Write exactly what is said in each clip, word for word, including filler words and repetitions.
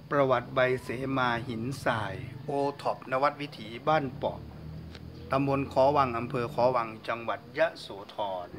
ประวัติใบเสมาหินทรายโอท็อปนวัดวิถีบ้านเปาะตำบลขอวังอำเภอขอวังจังหวัดยะโสธร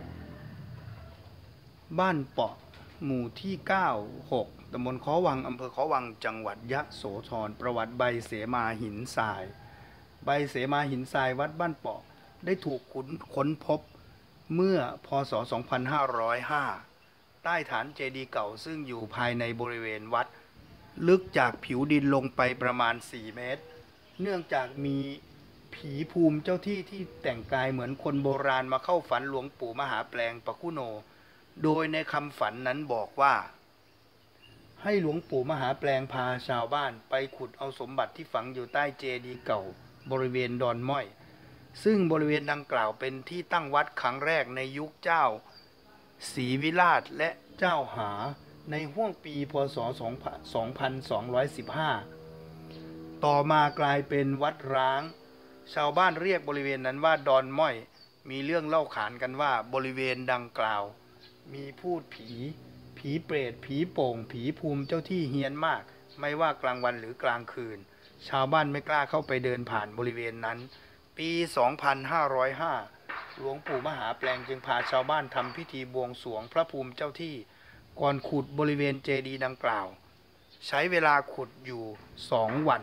บ้านเปาะหมู่ที่เก้า หกตำบลขอวังอำเภอขอวังจังหวัดยะโสธรประวัติใบเสมาหินทรายใบเสมาหินทรายวัดบ้านเปาะได้ถูกค้นพบเมื่อพ.ศ. สองพันห้าร้อยห้าใต้ฐานเจดีย์เก่าซึ่งอยู่ภายในบริเวณวัดลึกจากผิวดินลงไปประมาณสี่เมตรเนื่องจากมีผีภูมิเจ้าที่ที่แต่งกายเหมือนคนโบราณมาเข้าฝันหลวงปู่มหาแปลงปะคุโนโดยในคำฝันนั้นบอกว่าให้หลวงปู่มหาแปลงพาชาวบ้านไปขุดเอาสมบัติที่ฝังอยู่ใต้เจดีย์เก่าบริเวณดอนม้อยซึ่งบริเวณดังกล่าวเป็นที่ตั้งวัดครั้งแรกในยุคเจ้าศรีวิราชและเจ้าหาในห้วงปีพ.ศ. สองพันสองร้อยสิบห้าต่อมากลายเป็นวัดร้างชาวบ้านเรียกบริเวณนั้นว่าดอนม้อยมีเรื่องเล่าขานกันว่าบริเวณดังกล่าวมีพูดผีผีเปรตผีโป่งผีภูมิเจ้าที่เฮี้ยนมากไม่ว่ากลางวันหรือกลางคืนชาวบ้านไม่กล้าเข้าไปเดินผ่านบริเวณนั้นปี สองพันห้าร้อยห้า หลวงปู่มหาแปลงจึงพาชาวบ้านทำพิธีบวงสรวงพระภูมิเจ้าที่ก่อนขุดบริเวณเจดีย์ดังกล่าวใช้เวลาขุดอยู่สองวัน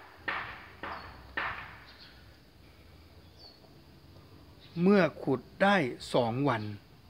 เมื่อขุดได้สองวัน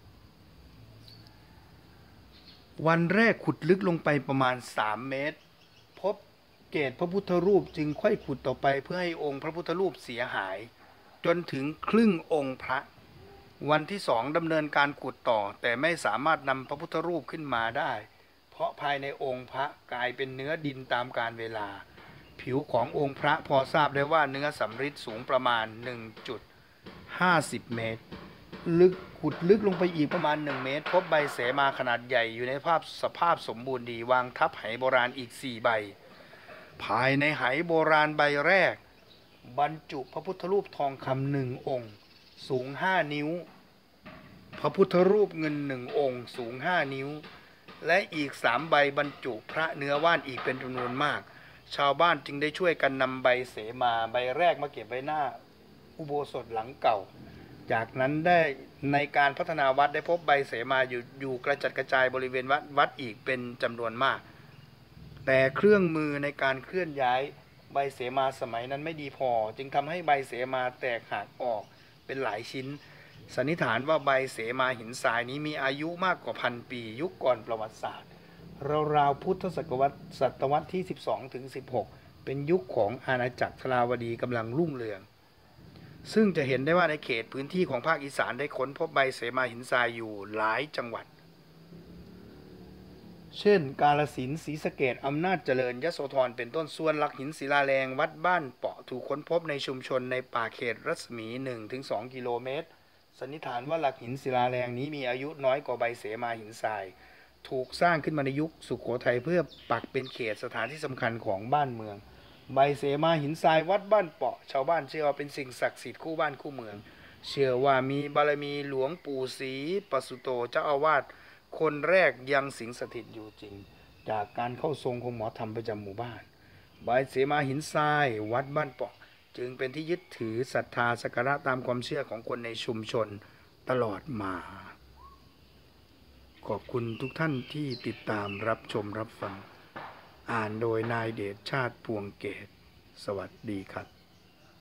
วันแรกขุดลึกลงไปประมาณสามเมตรพบเกศพระพุทธรูปจึงค่อยขุดต่อไปเพื่อให้องค์พระพุทธรูปเสียหายจนถึงครึ่งองค์พระวันที่สองดำเนินการขุดต่อแต่ไม่สามารถนำพระพุทธรูปขึ้นมาได้เพราะภายในองค์พระกลายเป็นเนื้อดินตามกาลเวลาผิวขององค์พระพอทราบได้ว่าเนื้อสำริดสูงประมาณ หนึ่งจุดห้าสิบ เมตรลึกขุดลึกลงไปอีกประมาณหนึ่งเมตรพบใบเสมาขนาดใหญ่อยู่ในภาพสภาพสมบูรณ์ดีวางทับไหโบราณอีกสี่ใบภายในไหโบราณใบแรกบรรจุพระพุทธรูปทองคำหนึ่งองค์สูงห้านิ้วพระพุทธรูปเงินหนึ่งองค์สูงห้านิ้วและอีกสามใบบรรจุพระเนื้อว่านอีกเป็นจำนวนมากชาวบ้านจึงได้ช่วยกันนำใบเสมาใบแรกมาเก็บไว้หน้าอุโบสถหลังเก่าจากนั้นได้ในการพัฒนาวัดได้พบใบเสมาอยู่อยู่กระจัดกระจายบริเวณวัดวัดอีกเป็นจำนวนมากแต่เครื่องมือในการเคลื่อนย้ายใบเสมาสมัยนั้นไม่ดีพอจึงทำให้ใบเสมาแตกหักออกเป็นหลายชิ้นสันนิษฐานว่าใบเสมาหินทรายนี้มีอายุมากกว่าพันปียุคก่อนประวัติศาสตร์ราวๆพุทธศตวรรษศตวรรษที่ สิบสองถึงสิบหก เป็นยุคของอาณาจักรทราวดีกำลังรุ่งเรืองซึ่งจะเห็นได้ว่าในเขตพื้นที่ของภาคอีสานได้ค้นพบใบเสมาหินทรายอยู่หลายจังหวัดเช่นกาฬสินธุ์ศรีสะเกษอำนาจเจริญยโสธรเป็นต้นส่วนหลักหินศิลาแรงวัดบ้านเปาะถูกค้นพบในชุมชนในป่าเขตรัศมี หนึ่งถึงสอง กิโลเมตรสันนิษฐานว่าหลักหินศิลาแรงนี้มีอายุน้อยกว่าใบเสมาหินทรายถูกสร้างขึ้นมาในยุคสุโขทัยเพื่อปักเป็นเขตสถานที่สำคัญของบ้านเมืองใบเสมาหินทรายวัดบ้านเปาะชาวบ้านเชื่อว่าเป็นสิ่งศักดิ์สิทธิ์คู่บ้านคู่เมืองเชื่อว่ามีบารมีหลวงปู่ศรีปสุโตเจ้าอาวาสคนแรกยังสิงสถิตอยู่จริงจากการเข้าทรงของหมอธรรมประจำหมู่บ้านใบเสมาหินทรายวัดบ้านเปาะจึงเป็นที่ยึดถือศรัทธาสักการะตามความเชื่อของคนในชุมชนตลอดมาขอบคุณทุกท่านที่ติดตามรับชมรับฟังอ่านโดยนายเดชชาติพวงเกตสวัสดีครับ